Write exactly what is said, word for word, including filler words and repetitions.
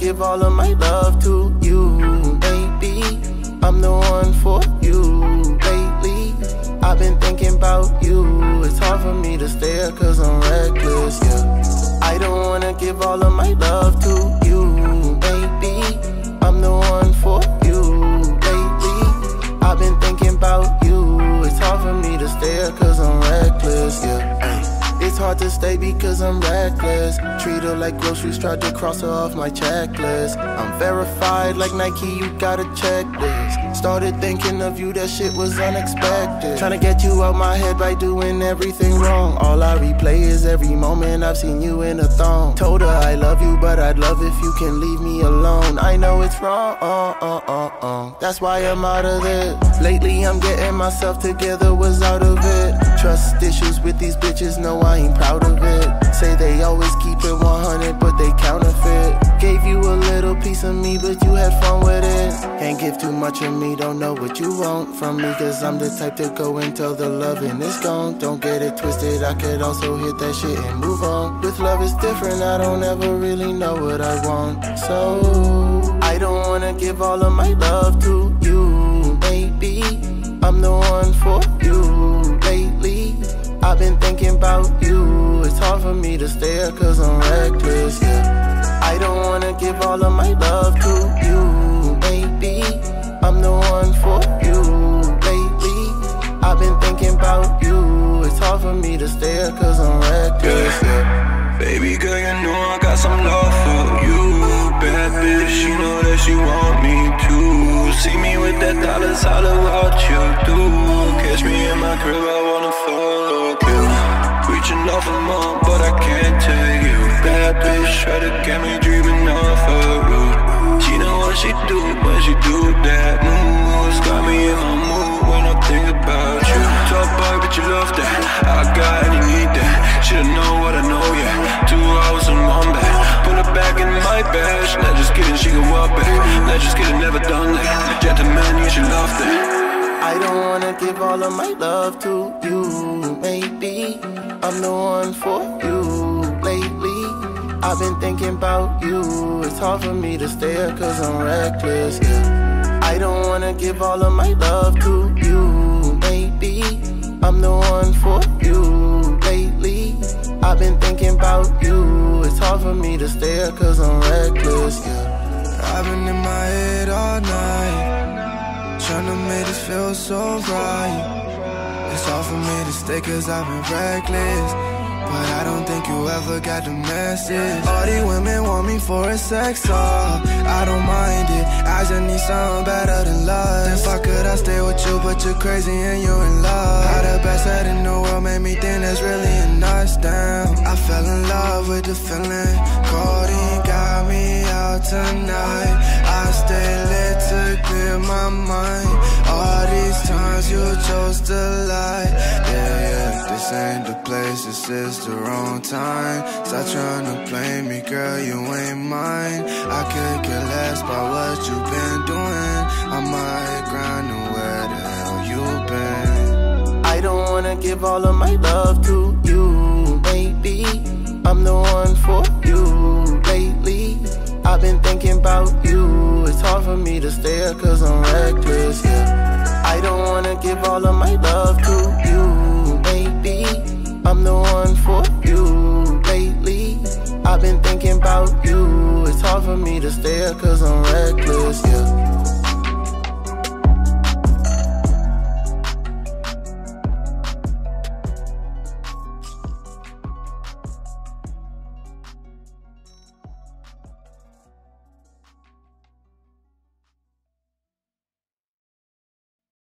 give all of my love to you. Maybe I'm the one for you. Lately, I've been thinking about you. It's hard for me to stare cause I'm reckless, yeah. I don't wanna give all of my love to you. Maybe I'm the one for you. Lately, I've been thinking about you. It's hard for me to stare cause I'm reckless, yeah. It's hard to stay because I'm reckless. Treat her like groceries, tried to cross her off my checklist. I'm verified like Nike, you got a checklist. Started thinking of you, that shit was unexpected. Tryna get you out my head by doing everything wrong. All I replay is every moment I've seen you in a thong. Told her I love you, but I'd love if you can leave me alone. I know it's wrong, uh, uh, uh, uh. That's why I'm out of this. Lately I'm getting myself together, was out of it. Trust issues with these bitches, no I ain't proud of it. Say they always keep it one hundred, but they counterfeit. Gave you a little piece of me, but you had fun with it. Can't give too much of me, don't know what you want from me, cause I'm the type to go until the loving is gone. Don't get it twisted, I could also hit that shit and move on. With love it's different, I don't ever really know what I want. So, I don't wanna give all of my love to you. Maybe I'm the one for you. Lately, I've been thinking about you. It's hard for me to stare cause I'm reckless, yeah. I don't wanna give all of my love to you. Maybe I'm the one for you. Lately, I've been thinking about you. It's hard for me to stare cause I'm reckless, yeah. Baby girl, you know I got some love for you. Bad bitch, you know that she want me too. See me with that dollars, holla what you do. Catch me in my crib, I wanna fuck you. Reaching out for more, but I can't take you. Bad bitch, try to get me dreaming of her root. She know what she do when she do that moves. Got me in my mood when I think about you. Top boy, but you love that. I got and you need that. Should've know what I know, yeah. Two hours and one back. Put her back in my bed. Not just kidding, she can walk back. Not just kidding, never done that. Gentleman, you should love that. I don't wanna give all of my love to you. Maybe I'm the one for you. Lately, I've been thinking about you. It's hard for me to stare cause I'm reckless, yeah. I don't wanna give all of my love to you. Maybe I'm the one for you. Lately, I've been thinking about you. It's hard for me to stare cause I'm reckless, yeah. I've been in my head all night, tryna make this feel so right. It's hard for me to stay cause I've been reckless, but I don't think you ever got the message. All these women want me for a sex off, I don't mind it, I just need something better than love. If I could, I'd stay with you, but you're crazy and you're in love. How the best head in the world made me think there's really a us down. I fell in love with the feeling, codeine got me out tonight. I stay lit to clear my mind. All these times you chose to lie. Yeah, yeah, this ain't the place, this is the wrong time. Stop trying to play me, girl, you ain't mine. I could care less about what you've been doing. I'm out here grinding, where the hell you been? I don't wanna give all of my love to you. Maybe I'm the one for you. Lately, I've been thinking about you. It's hard for me to stare cause I'm reckless, yeah. I don't wanna give all of my love to you. Maybe I'm the one for you. Lately, I've been thinking about you. It's hard for me to stare cause I'm reckless, yeah.